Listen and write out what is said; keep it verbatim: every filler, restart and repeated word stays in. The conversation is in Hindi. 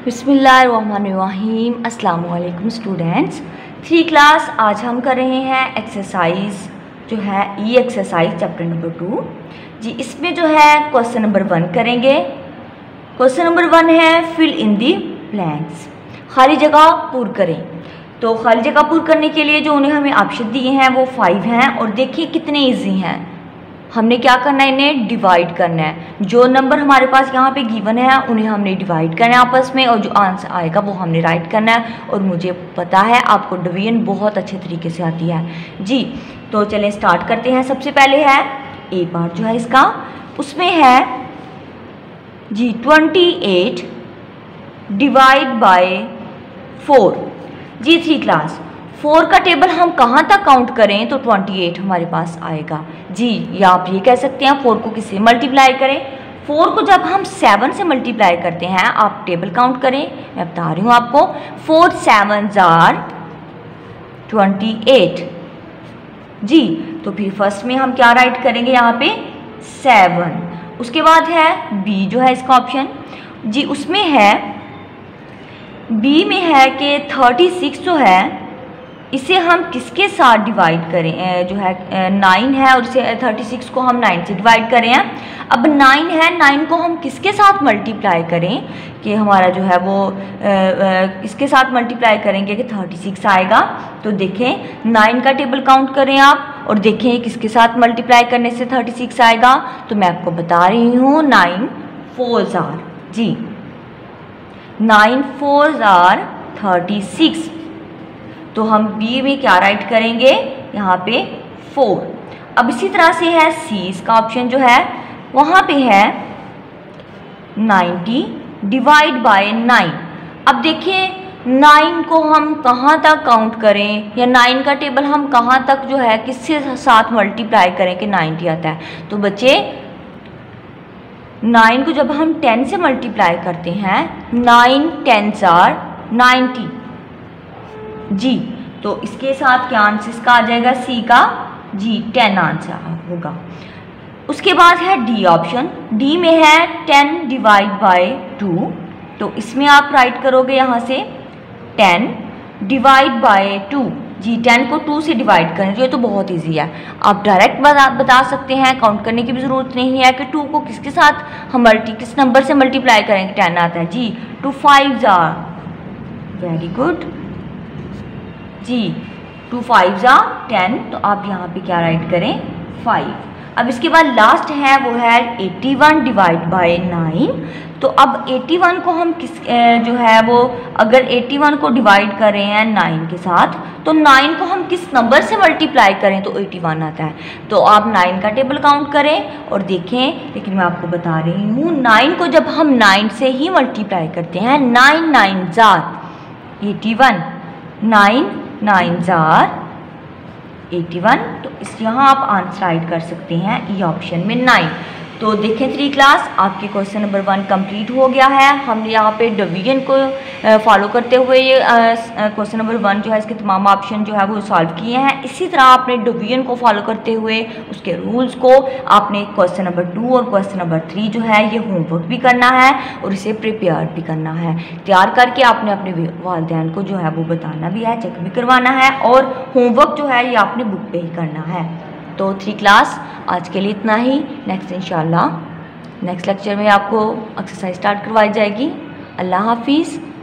बिस्मिल्लाहिर्रहमानिर्रहीम। अस्सलाम वालेकुम स्टूडेंट्स। थ्री क्लास आज हम कर रहे हैं एक्सरसाइज जो है ई एक्सरसाइज चैप्टर नंबर टू जी। इसमें जो है क्वेश्चन नंबर वन करेंगे। क्वेश्चन नंबर वन है फिल इन दी ब्लैंक्स, खाली जगह पूर करें। तो खाली जगह पूर करने के लिए जो उन्हें हमें ऑप्शन दिए हैं वो फाइव हैं और देखिए कितने ईजी हैं। हमने क्या करना है, इन्हें डिवाइड करना है। जो नंबर हमारे पास यहाँ पे गिवन है उन्हें हमने डिवाइड करना है आपस में और जो आंसर आएगा वो हमने राइट करना है। और मुझे पता है आपको डिवीजन बहुत अच्छे तरीके से आती है जी। तो चलें स्टार्ट करते हैं। सबसे पहले है ए पार्ट जो है इसका, उसमें है जी twenty eight divide by four जी। थ्री क्लास फोर का टेबल हम कहाँ तक काउंट करें तो अट्ठाईस हमारे पास आएगा जी। या आप ये कह सकते हैं फोर को किससे मल्टीप्लाई करें। फोर को जब हम सेवन से मल्टीप्लाई करते हैं, आप टेबल काउंट करें, मैं बता रही हूँ आपको। फोर सेवन जार ट्वेंटी एट जी। तो फिर फर्स्ट में हम क्या राइट करेंगे यहाँ पे सेवन। उसके बाद है बी जो है इसका ऑप्शन जी। उसमें है बी में है कि थर्टी सिक्स जो है इसे हम किसके साथ डिवाइड करें, जो है नाइन है और इसे थर्टी सिक्स को हम नाइन से डिवाइड करें हैं। अब नाइन है, नाइन को हम किसके साथ मल्टीप्लाई करें कि हमारा जो है वो इसके साथ मल्टीप्लाई करेंगे कि थर्टी सिक्स आएगा। तो देखें नाइन का टेबल काउंट करें आप और देखें किसके साथ मल्टीप्लाई करने से थर्टी सिक्स आएगा। तो मैं आपको बता रही हूँ नाइन फोर जार जी, नाइन फोर जार थर्टी सिक्स। तो हम बी में क्या राइट करेंगे यहाँ पे फोर। अब इसी तरह से है सी इसका ऑप्शन जो है, वहाँ पे है नाइन्टी डिवाइड बाय नाइन। अब देखिए नाइन को हम कहाँ तक काउंट करें या नाइन का टेबल हम कहाँ तक जो है किसके साथ मल्टीप्लाई करें कि नाइन्टी आता है। तो बच्चे नाइन को जब हम टेन से मल्टीप्लाई करते हैं, नाइन टेन आर नाइन्टी जी। तो इसके साथ क्या आंसर इसका आ जाएगा सी का जी, टेन आंसर होगा। उसके बाद है डी ऑप्शन। डी में है टेन डिवाइड बाय टू। तो इसमें आप राइट करोगे यहाँ से टेन डिवाइड बाय टू जी। टेन को टू से डिवाइड करें, ये तो बहुत इजी है। आप डायरेक्ट बता बता सकते हैं, काउंट करने की भी ज़रूरत नहीं है कि टू को किसके साथ हम मल्टी किस नंबर से मल्टीप्लाई करेंगे टेन आता है जी। टू फाइव जार वेरी गुड जी, टू फाइव ज़ा टेन। तो आप यहाँ पे क्या राइट करें फाइव। अब इसके बाद लास्ट है वो है eighty one divide by nine. तो अब एट्टी वन को हम किस जो है वो अगर एट्टी वन को डिवाइड करें हैं नाइन के साथ, तो नाइन को हम किस नंबर से मल्टीप्लाई करें तो एट्टी वन आता है। तो आप नाइन का टेबल काउंट करें और देखें। लेकिन मैं आपको बता रही हूँ नाइन को जब हम नाइन से ही मल्टीप्लाई करते हैं, नाइन नाइन जार एट्टी वन, नाइन नाइन जार एट्टी वन। तो इस यहाँ आप आंसर राइट कर सकते हैं ई ऑप्शन में नाइन। तो देखें थ्री क्लास आपके क्वेश्चन नंबर वन कंप्लीट हो गया है। हमने यहाँ पे डिवीजन को फॉलो करते हुए ये क्वेश्चन नंबर वन जो है इसके तमाम ऑप्शन जो है वो सॉल्व किए हैं। इसी तरह आपने डिवीजन को फॉलो करते हुए उसके रूल्स को आपने क्वेश्चन नंबर टू और क्वेश्चन नंबर थ्री जो है ये होमवर्क भी करना है और इसे प्रिपेयर भी करना है। तैयार करके आपने अपने वालिदैन को जो है वो बताना भी है, चेक भी करवाना है और होमवर्क जो है ये आपने बुक पे ही करना है। तो थ्री क्लास आज के लिए इतना ही। नेक्स्ट इंशाल्लाह नेक्स्ट लेक्चर में आपको एक्सरसाइज स्टार्ट करवाई जाएगी। अल्लाह हाफिज़।